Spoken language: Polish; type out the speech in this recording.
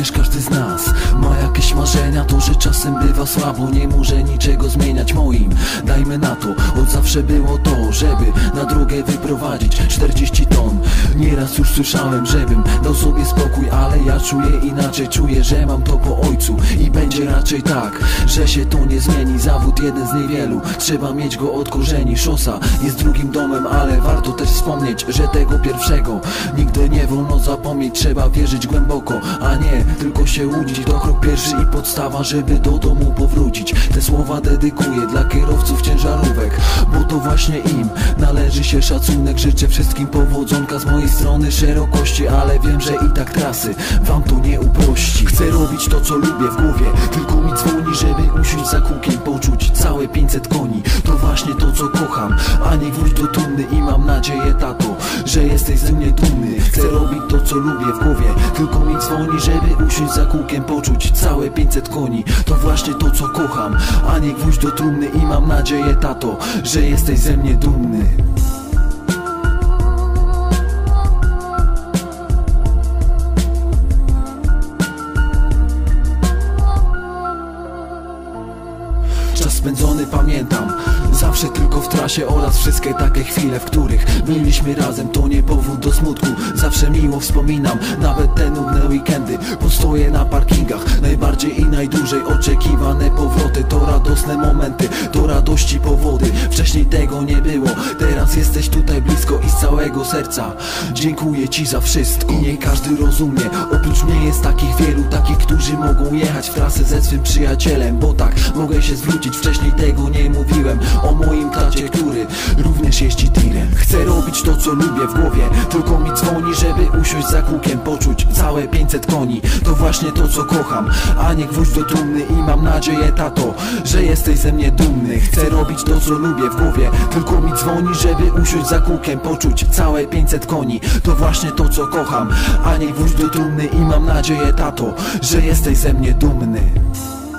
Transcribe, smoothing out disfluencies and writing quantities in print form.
przecież każdy z nas ma jakieś marzenia. To, że czasem bywa słabo, nie może niczego zmieniać moim. Dajmy na to, od zawsze było to, żeby na drogę wyprowadzić 40 ton. Nieraz już słyszałem, żebym dał sobie spokój, ale ja czuję inaczej. Czuję, że mam to po ojcu i będzie raczej tak, że się to nie zmieni. Zawód jeden z niewielu, trzeba mieć go od korzeni. Szosa jest drugim domem, ale warto też wspomnieć, że tego pierwszego nigdy nie wolno zapomnieć. Trzeba wierzyć głęboko, a nie tylko się łudzić. To krok pierwszy i podstawa, żeby do domu powrócić. Te słowa dedykuję dla kierowców ciężarówek, bo to właśnie im należy się szacunek. Życzę wszystkim powodzonka z mojej strony, szerokości, ale wiem, że i tak trasy wam to nie uprości. Chcę robić to, co lubię w głowie, tylko mi dzwoni, żeby usiąść za kółkiem, poczuć całe 500 koni. To właśnie to, co kocham, a nie wróć do trumny. I mam nadzieję, tato, że jesteś ze mnie dumny. Chcę robić to, co lubię w głowie, tylko mi dzwoni, żeby usiąść za kółkiem, poczuć całe 500 koni. To właśnie to, co kocham, a nie gwóźdź do trumny. I mam nadzieję, tato, że jesteś ze mnie dumny. Czas spędzony pamiętam zawsze tylko w trasie oraz wszystkie takie chwile, w których byliśmy razem. To nie powód do smutku, zawsze miło wspominam nawet te nudne weekendy. Postoję na parkingach, najbardziej i najdłużej oczekiwane powroty. To radosne momenty, to radości powody. Wcześniej tego nie było, teraz jesteś tutaj blisko i z całego serca dziękuję ci za wszystko. I nie każdy rozumie, oprócz mnie jest takich wielu, takich, którzy mogą jechać w trasę ze swym przyjacielem. Bo tak, mogę się zwrócić, wcześniej tego nie mówiłem o moim tacie, który również jeździ tirem. Chcę robić to, co lubię w głowie, tylko mi dzwoni, żeby usiąść za kółkiem, poczuć całe 500 koni. To właśnie to, co kocham, a nie gwóźdź do trumny. I mam nadzieję, tato, że jesteś ze mnie dumny. Chcę robić to, co lubię w głowie, tylko mi dzwoni, żeby usiąść za kółkiem, poczuć całe 500 koni. To właśnie to, co kocham, a nie gwóźdź do trumny. I mam nadzieję, tato, że jesteś ze mnie dumny.